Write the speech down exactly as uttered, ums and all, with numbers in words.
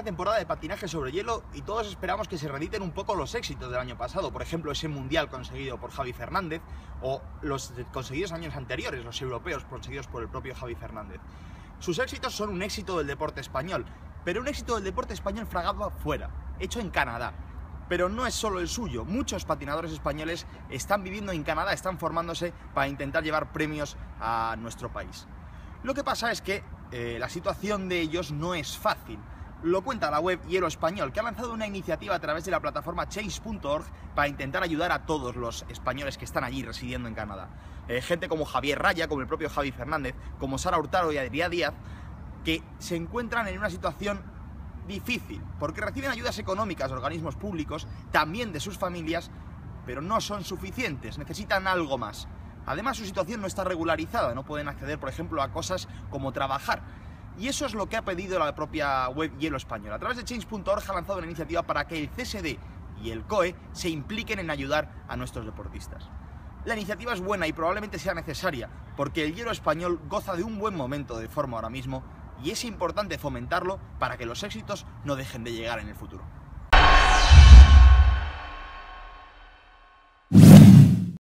una temporada de patinaje sobre hielo y todos esperamos que se reediten un poco los éxitos del año pasado, por ejemplo ese mundial conseguido por Javi Fernández o los conseguidos años anteriores, los europeos conseguidos por el propio Javi Fernández. Sus éxitos son un éxito del deporte español, pero un éxito del deporte español fragado afuera, hecho en Canadá. Pero no es solo el suyo, muchos patinadores españoles están viviendo en Canadá, están formándose para intentar llevar premios a nuestro país. Lo que pasa es que eh, la situación de ellos no es fácil. Lo cuenta la web Hielo Español, que ha lanzado una iniciativa a través de la plataforma change punto org para intentar ayudar a todos los españoles que están allí residiendo en Canadá. Eh, gente como Javier Raya, como el propio Javi Fernández, como Sara Hurtado y Adrián Díaz, que se encuentran en una situación difícil, porque reciben ayudas económicas de organismos públicos, también de sus familias, pero no son suficientes, necesitan algo más. Además, su situación no está regularizada, no pueden acceder, por ejemplo, a cosas como trabajar. Y eso es lo que ha pedido la propia web Hielo Español. A través de change punto org ha lanzado una iniciativa para que el C S D y el C O E se impliquen en ayudar a nuestros deportistas. La iniciativa es buena y probablemente sea necesaria, porque el hielo español goza de un buen momento de forma ahora mismo y es importante fomentarlo para que los éxitos no dejen de llegar en el futuro.